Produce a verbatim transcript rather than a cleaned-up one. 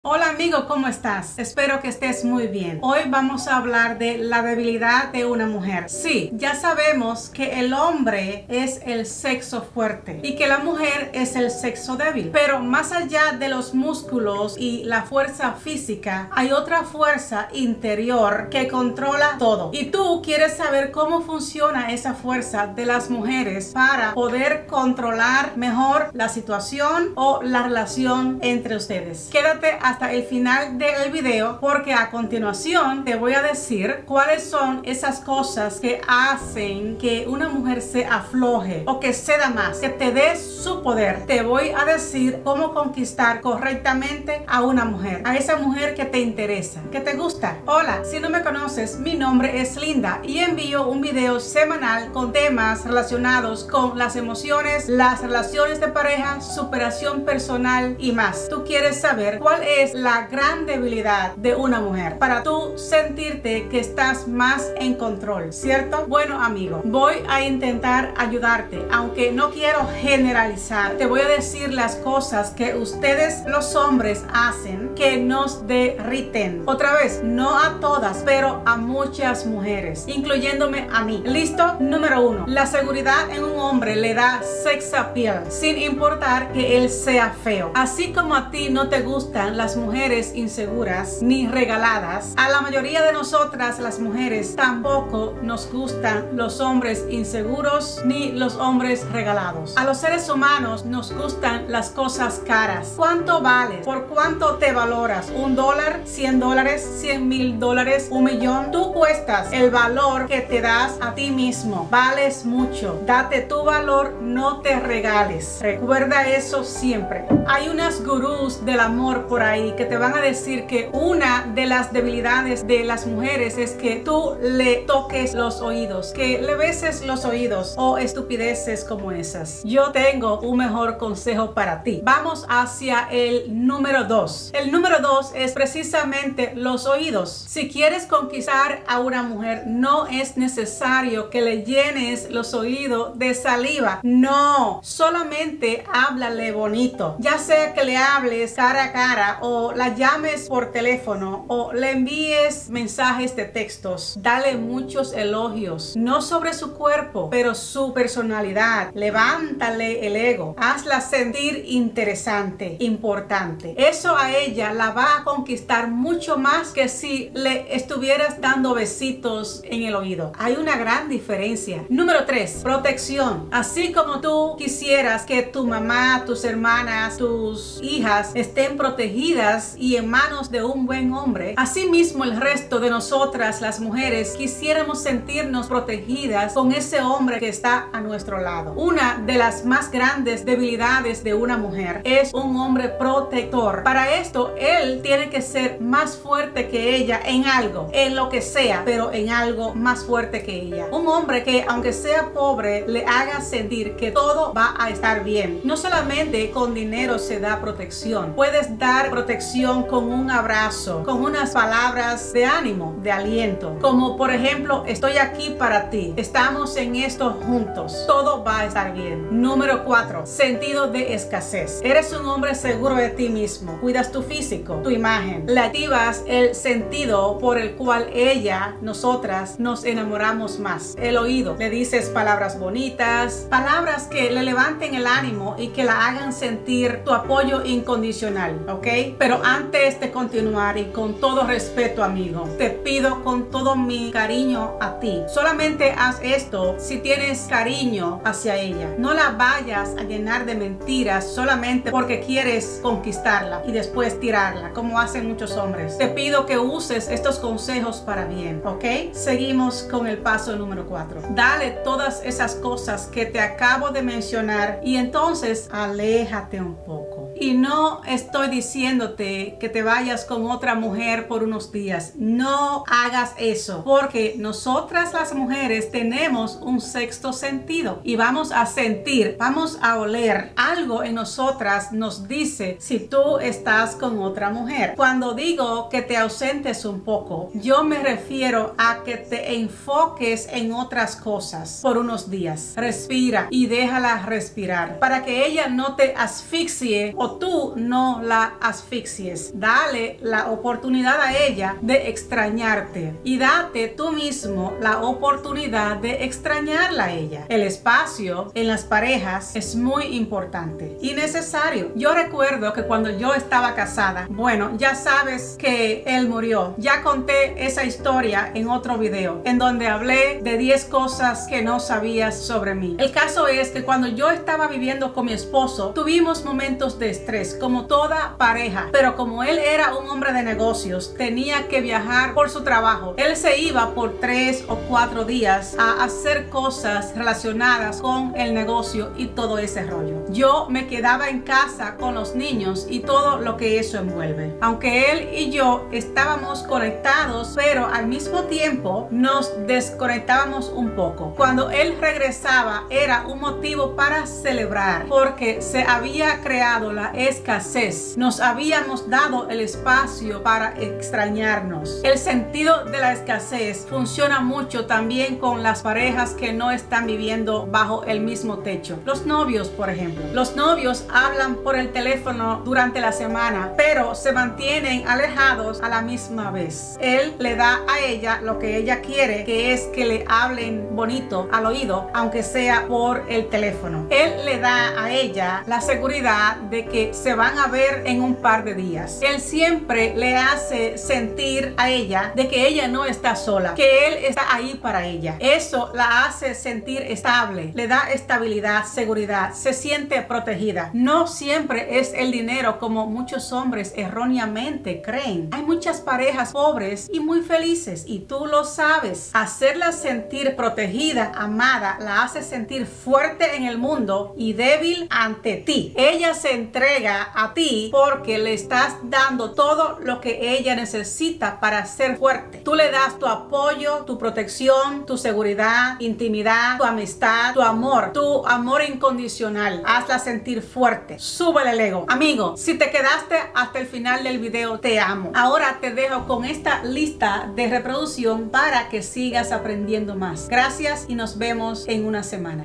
Hola amigo, ¿cómo estás? Espero que estés muy bien. Hoy vamos a hablar de la debilidad de una mujer. Sí, ya sabemos que el hombre es el sexo fuerte y que la mujer es el sexo débil. Pero más allá de los músculos y la fuerza física, hay otra fuerza interior que controla todo. Y tú quieres saber cómo funciona esa fuerza de las mujeres para poder controlar mejor la situación o la relación entre ustedes. Quédate a hasta el final del video porque a continuación te voy a decir cuáles son esas cosas que hacen que una mujer se afloje o que ceda más, que te dé su poder. Te voy a decir cómo conquistar correctamente a una mujer, a esa mujer que te interesa, que te gusta. Hola, si no me conoces, mi nombre es Linda y envío un video semanal con temas relacionados con las emociones, las relaciones de pareja, superación personal y más. ¿Tú quieres saber cuál es es la gran debilidad de una mujer para tú sentirte que estás más en control, ¿cierto? Bueno amigo, voy a intentar ayudarte, aunque no quiero generalizar. Te voy a decir las cosas que ustedes los hombres hacen que nos derriten. Otra vez, no a todas, pero a muchas mujeres, incluyéndome a mí. ¿Listo? Número uno, la seguridad en un hombre le da sex appeal, sin importar que él sea feo. Así como a ti no te gustan las mujeres inseguras ni regaladas, a la mayoría de nosotras las mujeres tampoco nos gustan los hombres inseguros ni los hombres regalados. A los seres humanos nos gustan las cosas caras. ¿Cuánto vales? ¿Por cuánto te valoras? ¿Un dólar? ¿Cien dólares? ¿Cien mil dólares? ¿Un millón? Tú cuestas el valor que te das a ti mismo. Vales mucho. Date tu valor, no te regales. Recuerda eso siempre. Hay unas gurús del amor por ahí que te van a decir que una de las debilidades de las mujeres es que tú le toques los oídos, que le beses los oídos o estupideces como esas. Yo tengo un mejor consejo para ti. Vamos hacia el número dos. El número dos es precisamente los oídos. Si quieres conquistar a una mujer, no es necesario que le llenes los oídos de saliva. No, solamente háblale bonito. Ya sea que le hables cara a cara o o la llames por teléfono o le envíes mensajes de textos, dale muchos elogios, no sobre su cuerpo, pero su personalidad. Levántale el ego, hazla sentir interesante, importante. Eso a ella la va a conquistar mucho más que si le estuvieras dando besitos en el oído. Hay una gran diferencia. Número tres, protección. Así como tú quisieras que tu mamá, tus hermanas, tus hijas estén protegidas y en manos de un buen hombre, asimismo el resto de nosotras las mujeres quisiéramos sentirnos protegidas con ese hombre que está a nuestro lado. Una de las más grandes debilidades de una mujer es un hombre protector. Para esto él tiene que ser más fuerte que ella en algo, en lo que sea, pero en algo más fuerte que ella. Un hombre que aunque sea pobre le haga sentir que todo va a estar bien. No solamente con dinero se da protección, puedes dar protección con un abrazo, con unas palabras de ánimo, de aliento, como por ejemplo, estoy aquí para ti, estamos en esto juntos, todo va a estar bien. Número cuatro, sentido de escasez. Eres un hombre seguro de ti mismo, cuidas tu físico, tu imagen, le activas el sentido por el cual ella, nosotras nos enamoramos más. El oído, le dices palabras bonitas, palabras que le levanten el ánimo y que la hagan sentir tu apoyo incondicional, ¿ok? Pero antes de continuar y con todo respeto amigo, te pido con todo mi cariño a ti, solamente haz esto si tienes cariño hacia ella. No la vayas a llenar de mentiras solamente porque quieres conquistarla y después tirarla como hacen muchos hombres. Te pido que uses estos consejos para bien, ¿ok? Seguimos con el paso número cuatro. Dale todas esas cosas que te acabo de mencionar y entonces aléjate un poco. Y no estoy diciéndote que te vayas con otra mujer por unos días. No hagas eso, porque nosotras las mujeres tenemos un sexto sentido y vamos a sentir, vamos a oler. Algo en nosotras nos dice si tú estás con otra mujer. Cuando digo que te ausentes un poco, yo me refiero a que te enfoques en otras cosas por unos días. Respira y déjala respirar para que ella no te asfixie o o tú no la asfixies. Dale la oportunidad a ella de extrañarte y date tú mismo la oportunidad de extrañarla a ella. El espacio en las parejas es muy importante y necesario. Yo recuerdo que cuando yo estaba casada, bueno, ya sabes que él murió. Ya conté esa historia en otro video en donde hablé de diez cosas que no sabías sobre mí. El caso es que cuando yo estaba viviendo con mi esposo, tuvimos momentos de estrés como toda pareja, pero como él era un hombre de negocios, tenía que viajar por su trabajo. Él se iba por tres o cuatro días a hacer cosas relacionadas con el negocio y todo ese rollo. Yo me quedaba en casa con los niños y todo lo que eso envuelve. Aunque él y yo estábamos conectados, pero al mismo tiempo nos desconectábamos un poco. Cuando él regresaba era un motivo para celebrar porque se había creado la escasez. Nos habíamos dado el espacio para extrañarnos. El sentido de la escasez funciona mucho también con las parejas que no están viviendo bajo el mismo techo. Los novios, por ejemplo. Los novios hablan por el teléfono durante la semana, pero se mantienen alejados a la misma vez. Él le da a ella lo que ella quiere, que es que le hablen bonito al oído, aunque sea por el teléfono. Él le da a ella la seguridad de que se van a ver en un par de días. Él siempre le hace sentir a ella de que ella no está sola, que él está ahí para ella. Eso la hace sentir estable, le da estabilidad, seguridad, se siente protegida. No siempre es el dinero como muchos hombres erróneamente creen. Hay muchas parejas pobres y muy felices y tú lo sabes. Hacerla sentir protegida, amada, la hace sentir fuerte en el mundo y débil ante ti. Ella se entrega a ti porque le estás dando todo lo que ella necesita para ser fuerte. Tú le das tu apoyo, tu protección, tu seguridad, intimidad, tu amistad, tu amor, tu amor incondicional. Hazla sentir fuerte. Súbele el ego. Amigo, si te quedaste hasta el final del video, te amo. Ahora te dejo con esta lista de reproducción para que sigas aprendiendo más. Gracias y nos vemos en una semana.